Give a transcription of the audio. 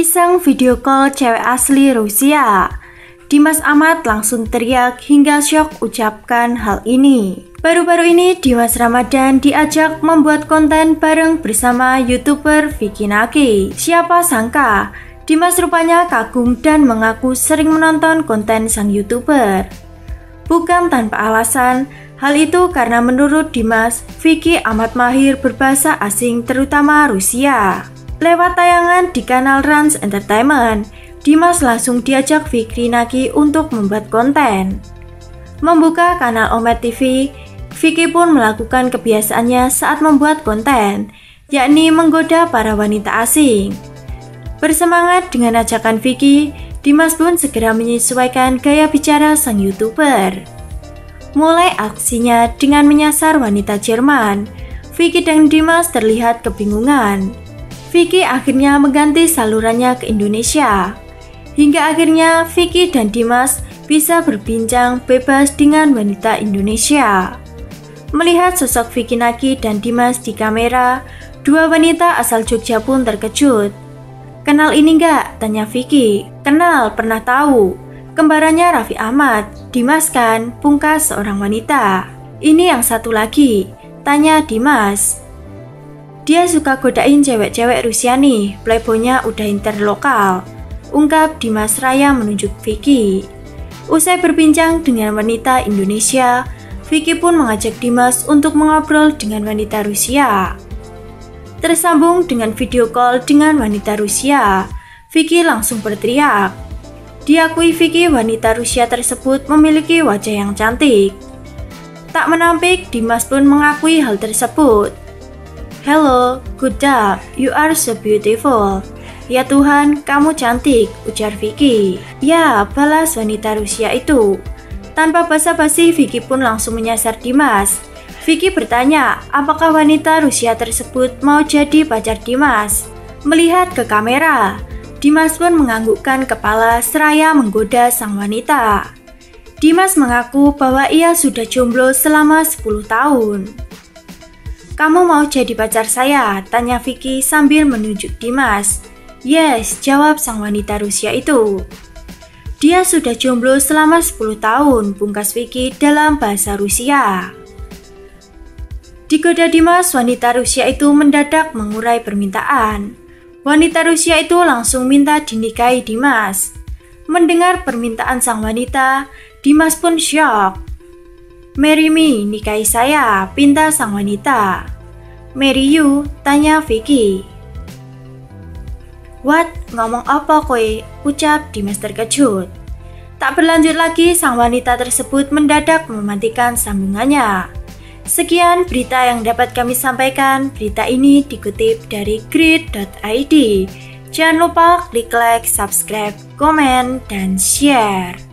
Iseng video call cewek asli Rusia. Dimas Ahmad langsung teriak hingga syok ucapkan hal ini. Baru-baru ini Dimas Ramadan diajak membuat konten bareng bersama YouTuber Vicky Naki. Siapa sangka Dimas rupanya kagum dan mengaku sering menonton konten sang YouTuber. Bukan tanpa alasan, hal itu karena menurut Dimas, Vicky amat mahir berbahasa asing terutama Rusia. Lewat tayangan di kanal Rans Entertainment, Dimas langsung diajak Vicky Naki untuk membuat konten. Membuka kanal Omet TV, Vicky pun melakukan kebiasaannya saat membuat konten, yakni menggoda para wanita asing. Bersemangat dengan ajakan Vicky, Dimas pun segera menyesuaikan gaya bicara sang YouTuber. Mulai aksinya dengan menyasar wanita Jerman, Vicky dan Dimas terlihat kebingungan. Vicky akhirnya mengganti salurannya ke Indonesia. Hingga akhirnya Vicky dan Dimas bisa berbincang bebas dengan wanita Indonesia. Melihat sosok Vicky Naki dan Dimas di kamera, dua wanita asal Jogja pun terkejut. "Kenal ini enggak?" tanya Vicky. "Kenal, pernah tahu. Kembarannya Raffi Ahmad, Dimas kan?" pungkas seorang wanita. "Ini yang satu lagi?" tanya Dimas. "Dia suka godain cewek-cewek Rusia nih, playboynya udah interlokal," ungkap Dimas Raya menunjuk Vicky. Usai berbincang dengan wanita Indonesia, Vicky pun mengajak Dimas untuk mengobrol dengan wanita Rusia. Tersambung dengan video call dengan wanita Rusia, Vicky langsung berteriak. Diakui Vicky wanita Rusia tersebut memiliki wajah yang cantik. Tak menampik, Dimas pun mengakui hal tersebut. "Hello, good job, you are so beautiful." "Ya Tuhan, kamu cantik," ujar Vicky. "Ya," balas wanita Rusia itu. Tanpa basa-basi, Vicky pun langsung menyasar Dimas. Vicky bertanya, apakah wanita Rusia tersebut mau jadi pacar Dimas. Melihat ke kamera, Dimas pun menganggukkan kepala seraya menggoda sang wanita. Dimas mengaku bahwa ia sudah jomblo selama 10 tahun. "Kamu mau jadi pacar saya?" tanya Vicky sambil menunjuk Dimas. "Yes," jawab sang wanita Rusia itu. "Dia sudah jomblo selama 10 tahun, pungkas Vicky dalam bahasa Rusia. Digoda Dimas, wanita Rusia itu mendadak mengurai permintaan. Wanita Rusia itu langsung minta dinikahi Dimas. Mendengar permintaan sang wanita, Dimas pun syok. "Marry me, nikahi saya," pinta sang wanita. "Marry you?" tanya Vicky. "What? Ngomong apa kowe?" ucap Dimas terkejut. Tak berlanjut lagi, sang wanita tersebut mendadak mematikan sambungannya. Sekian berita yang dapat kami sampaikan. Berita ini dikutip dari grid.id. Jangan lupa klik like, subscribe, komen, dan share.